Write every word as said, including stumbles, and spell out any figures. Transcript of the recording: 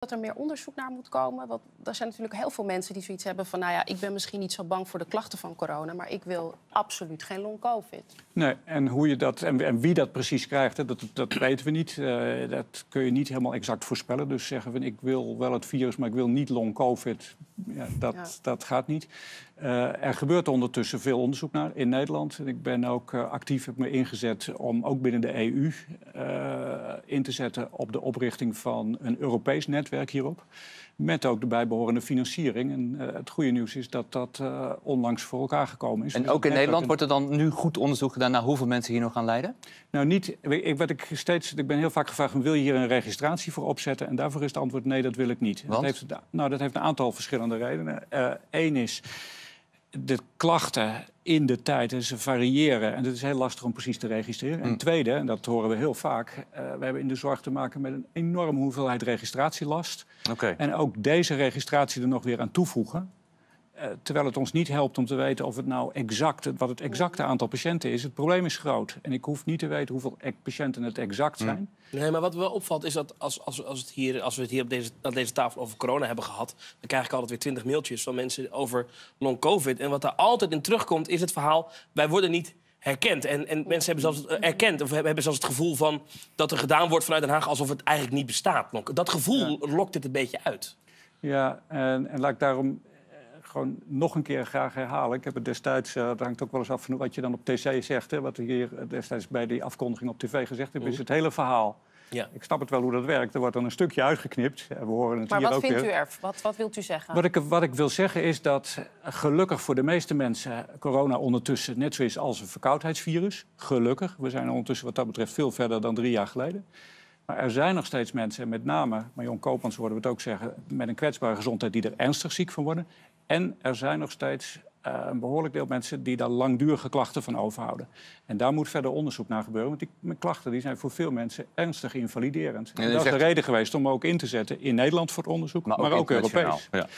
dat er meer onderzoek naar moet komen? Want er zijn natuurlijk heel veel mensen die zoiets hebben van... nou ja, ik ben misschien niet zo bang voor de klachten van corona... maar ik wil absoluut geen long-covid. Nee, en, hoe je dat, en, en wie dat precies krijgt, hè, dat, dat weten we niet. Uh, dat kun je niet helemaal exact voorspellen. Dus zeggen we, ik wil wel het virus, maar ik wil niet long-covid. Ja, dat, ja. dat gaat niet. Uh, er gebeurt ondertussen veel onderzoek naar in Nederland. En ik ben ook uh, actief, heb me ingezet om ook binnen de E U uh, in te zetten... op de oprichting van een Europees netwerk hierop. Met ook de bijbehorende financiering. En uh, het goede nieuws is dat dat uh, onlangs voor elkaar gekomen is. En dus ook in Nederland een... wordt er dan nu goed onderzoek gedaan... naar hoeveel mensen hier nog gaan lijden? Nou, niet. Ik, wat ik, steeds, ik ben heel vaak gevraagd, wil je hier een registratie voor opzetten? En daarvoor is het antwoord nee, dat wil ik niet. Dat heeft, nou, dat heeft een aantal verschillende redenen. Eén uh, is... de klachten in de tijd, ze variëren. En het is heel lastig om precies te registreren. Mm. En tweede, en dat horen we heel vaak... Uh, we hebben in de zorg te maken met een enorme hoeveelheid registratielast. Okay. En ook deze registratie er nog weer aan toevoegen. Uh, terwijl het ons niet helpt om te weten of het nou exact, wat het exacte aantal patiënten is. Het probleem is groot. En ik hoef niet te weten hoeveel patiënten het exact zijn. Mm. Nee, maar wat wel opvalt is dat als, als, als, het hier, als we het hier op deze, aan deze tafel over corona hebben gehad... dan krijg ik altijd weer twintig mailtjes van mensen over long-covid. En wat daar altijd in terugkomt is het verhaal... wij worden niet herkend. En, en mensen hebben zelfs erkend, of hebben zelfs het gevoel van... dat er gedaan wordt vanuit Den Haag alsof het eigenlijk niet bestaat. Dat gevoel ja. lokt dit een beetje uit. Ja, en, en laat ik daarom... gewoon nog een keer graag herhalen. Ik heb het destijds, uh, dat hangt ook wel eens af van wat je dan op T C zegt. Hè, wat we hier destijds bij die afkondiging op tv gezegd hebben, is het hele verhaal. Ja. Ik snap het wel hoe dat werkt. Er wordt dan een stukje uitgeknipt. We horen het maar hier wat ook vindt weer. u er? Wat, wat wilt u zeggen? Wat ik, wat ik wil zeggen is dat gelukkig voor de meeste mensen corona ondertussen net zo is als een verkoudheidsvirus. Gelukkig. We zijn ondertussen wat dat betreft veel verder dan drie jaar geleden. Maar er zijn nog steeds mensen, met name, Marion Koopmans hoorden we het ook zeggen, met een kwetsbare gezondheid die er ernstig ziek van worden. En er zijn nog steeds uh, een behoorlijk deel mensen die daar langdurige klachten van overhouden. En daar moet verder onderzoek naar gebeuren. Want die klachten die zijn voor veel mensen ernstig invaliderend. En dat is de reden geweest om ook in te zetten in Nederland voor het onderzoek, maar, maar ook, ook Europees. Ja.